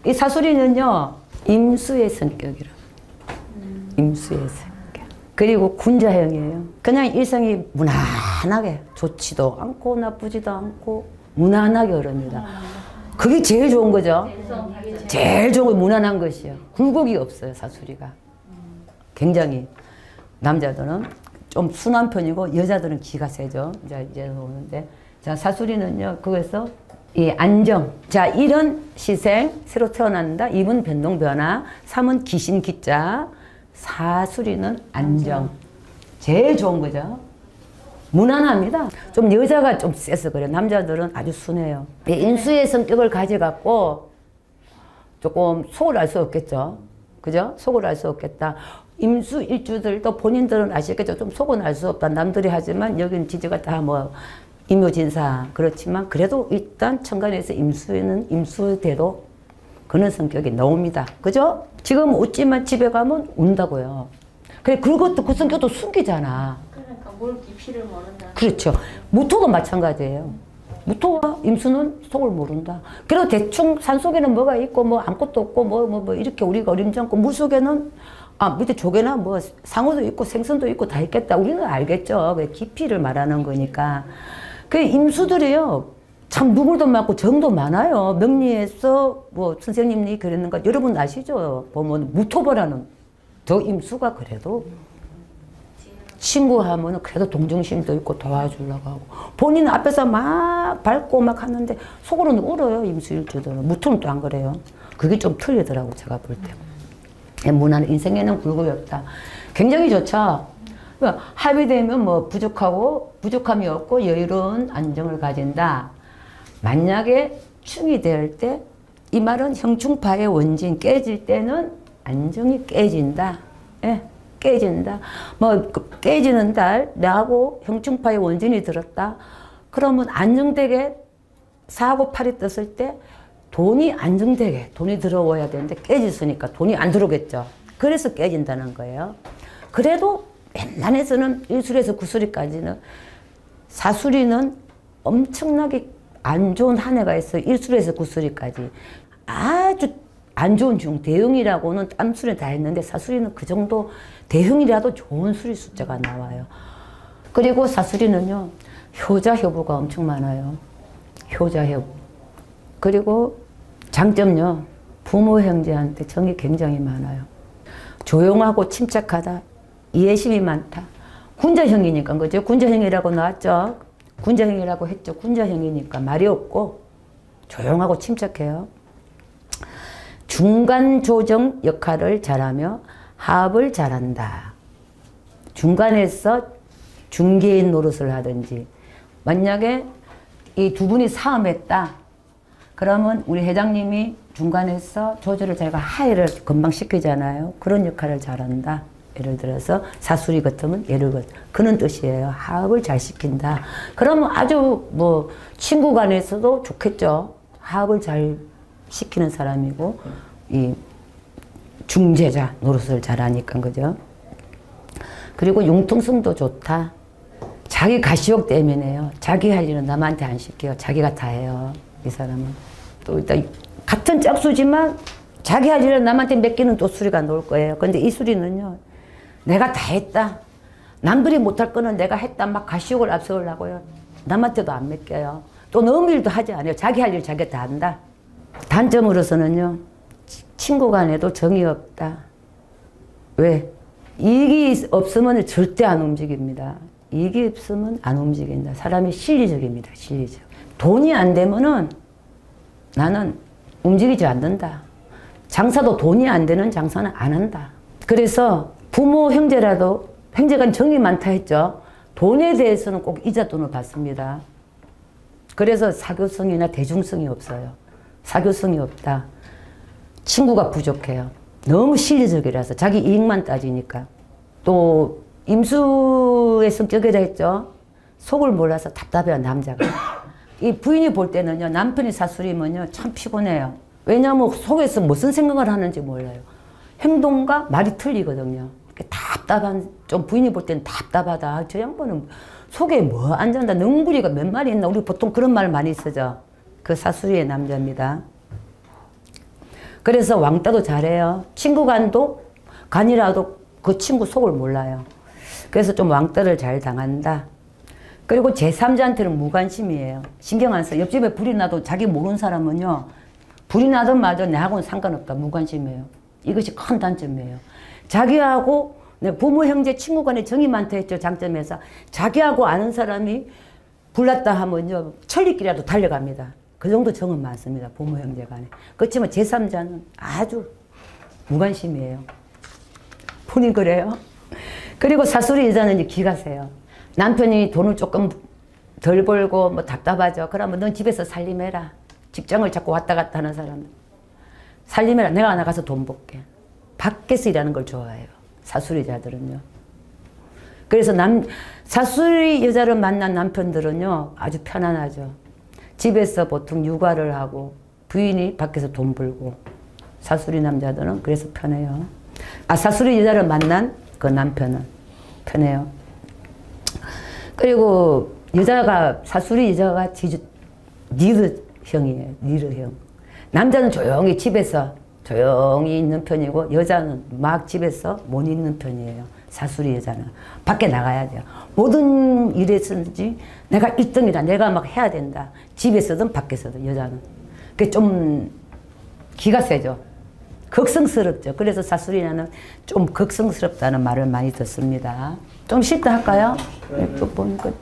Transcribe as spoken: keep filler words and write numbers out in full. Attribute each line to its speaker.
Speaker 1: 이 사수리는요, 임수의 성격이라. 임수의 성격. 그리고 군자형이에요. 그냥 일생이 무난하게 좋지도 않고 나쁘지도 않고 무난하게 흐릅니다. 그게 제일 좋은 거죠. 제일 좋은 거 무난한 것이요. 굴곡이 없어요, 사수리가. 굉장히. 남자들은 좀 순한 편이고 여자들은 기가 세죠. 이제 이제 오는데, 자 사수리는요, 그래서 이 안정. 자 일은 시생, 새로 태어난다. 이은 변동 변화. 삼은 기신 기자. 사수리는 안정. 제일 좋은 거죠. 무난합니다. 좀 여자가 좀 세서 그래요. 남자들은 아주 순해요. 인수의 성격을 가져갖고 조금 속을 알 수 없겠죠. 그죠? 속을 알 수 없겠다. 임수 일주들도 본인들은 아시겠죠. 좀 속은 알 수 없다. 남들이 하지만 여기는 지지가 다 뭐 임묘진사 그렇지만 그래도 일단 천간에서 임수에는 임수대로 그런 성격이 나옵니다. 그죠? 지금 웃지만 집에 가면 운다고요. 그래 그것도 그 성격도 숨기잖아.
Speaker 2: 그러니까 뭘 깊이를 모른다.
Speaker 1: 그렇죠. 무토도 마찬가지예요. 무토와 임수는 속을 모른다. 그래도 대충 산속에는 뭐가 있고 뭐 아무것도 없고 뭐 뭐 뭐 이렇게 우리가 어림잡고 물속에는 아 밑에 조개나 뭐 상어도 있고 생선도 있고 다 있겠다. 우리는 알겠죠. 그 깊이를 말하는 거니까. 그 임수들이요. 참 누굴도 많고 정도 많아요. 명리에서 뭐 선생님이 그랬는 거 여러분 아시죠? 보면 무토보라는 저 임수가 그래도 친구하면 그래도 동정심도 있고 도와주려고 하고 본인 앞에서 막 밟고 막 하는데 속으로는 울어요. 임수일주들은. 무토는 또 안 그래요. 그게 좀 틀리더라고 제가 볼 때. 무난 인생에는 굴곡이 없다. 굉장히 좋죠. 합의되면 뭐 부족하고 부족함이 없고 여유로운 안정을 가진다. 만약에 충이 될 때 이 말은 형충파의 원진 깨질 때는 안정이 깨진다. 예, 깨진다. 뭐 깨지는 달 나하고 형충파의 원진이 들었다. 그러면 안정되게 사하고 팔이 떴을 때 돈이 안정되게 돈이 들어와야 되는데 깨졌으니까 돈이 안 들어오겠죠. 그래서 깨진다는 거예요. 그래도 웬만해서는 일술에서 구술이까지는 사수리는 엄청나게 안 좋은 한 해가 있어요. 일술에서 구술이까지. 아주 안 좋은 중, 대흥이라고는 딴 술에 다 했는데 사수리는 그 정도 대흥이라도 좋은 수리 숫자가 나와요. 그리고 사수리는요. 효자 효부가 엄청 많아요. 효자 효부. 그리고 장점요. 부모 형제한테 정이 굉장히 많아요. 조용하고 침착하다. 이해심이 많다. 군자형이니까 그죠? 군자형이라고 나왔죠. 군자형이라고 했죠. 군자형이니까 말이 없고 조용하고 침착해요. 중간 조정 역할을 잘하며 합을 잘한다. 중간에서 중개인 노릇을 하든지 만약에 이 두 분이 싸움했다. 그러면 우리 회장님이 중간에서 조절을 제가 하해를 금방 시키잖아요. 그런 역할을 잘한다. 예를 들어서 사수리 같으면 예를 것 그런 뜻이에요. 합을 잘 시킨다. 그러면 아주 뭐 친구 간에서도 좋겠죠. 합을 잘 시키는 사람이고 이 중재자 노릇을 잘하니까 그죠. 그리고 융통성도 좋다. 자기 가시욕 때문에요. 자기 할 일은 남한테 안 시켜요. 자기가 다 해요. 이 사람은 또 일단 같은 짝수지만 자기 할 일은 남한테 맡기는 또 수리가 나올 거예요. 근데 이 수리는요. 내가 다 했다. 남들이 못할 거는 내가 했다. 막 가시욕을 앞세우려고요. 남한테도 안 맡겨요. 또 너무 일도 하지 않아요. 자기 할 일 자기가 다 한다. 단점으로서는요. 친구 간에도 정이 없다. 왜? 이익이 없으면 절대 안 움직입니다. 이익이 없으면 안 움직인다. 사람이 실리적입니다. 실리적. 돈이 안 되면은 나는 움직이지 않는다. 장사도 돈이 안 되는 장사는 안 한다. 그래서 부모 형제라도 형제간 정이 많다 했죠. 돈에 대해서는 꼭 이자 돈을 받습니다. 그래서 사교성이나 대중성이 없어요. 사교성이 없다. 친구가 부족해요. 너무 실리적이라서 자기 이익만 따지니까. 또 임수의 성격이라 했죠. 속을 몰라서 답답해요. 남자가. 이 부인이 볼 때는요. 남편이 사수리면요. 참 피곤해요. 왜냐하면 속에서 무슨 생각을 하는지 몰라요. 행동과 말이 틀리거든요. 답답한, 좀 부인이 볼 때는 답답하다. 저 양반은 속에 뭐 앉았나, 능구리가 몇 마리 있나. 우리 보통 그런 말 많이 쓰죠. 그 사수리의 남자입니다. 그래서 왕따도 잘해요. 친구 간도 간이라도 그 친구 속을 몰라요. 그래서 좀 왕따를 잘 당한다. 그리고 제삼자한테는 무관심이에요. 신경 안 써. 옆집에 불이 나도 자기 모르는 사람은요. 불이 나든 마든 내하고는 상관없다. 무관심이에요. 이것이 큰 단점이에요. 자기하고 부모, 형제, 친구 간에 정이 많다 했죠. 장점에서. 자기하고 아는 사람이 불났다 하면요. 천리길이라도 달려갑니다. 그 정도 정은 많습니다. 부모, 형제 간에. 그렇지만 제삼자는 아주 무관심이에요. 본인 그래요. 그리고 사수리 여자는 이제 기가 세요. 남편이 돈을 조금 덜 벌고 뭐 답답하죠. 그러면 넌 집에서 살림해라. 직장을 자꾸 왔다 갔다 하는 사람. 살림해라. 내가 나가서 돈 벌게. 밖에서 일하는 걸 좋아해요. 사수리 여자들은요. 그래서 남, 사수리 여자를 만난 남편들은요. 아주 편안하죠. 집에서 보통 육아를 하고 부인이 밖에서 돈 벌고 사수리 남자들은 그래서 편해요. 아, 사수리 여자를 만난 그 남편은 편해요. 그리고 여자가, 사수리 여자가 지주, 니르형이에요. 니르형. 남자는 조용히 집에서 조용히 있는 편이고 여자는 막 집에서 못 있는 편이에요. 사수리 여자는. 밖에 나가야 돼요. 모든 일에서든지 내가 일 등이다. 내가 막 해야 된다. 집에서든 밖에서든 여자는. 그게 좀 기가 세죠. 걱성스럽죠. 그래서 사수리는 좀 걱성스럽다는 말을 많이 듣습니다. 좀 쉽다 할까요? 네. 또 보니까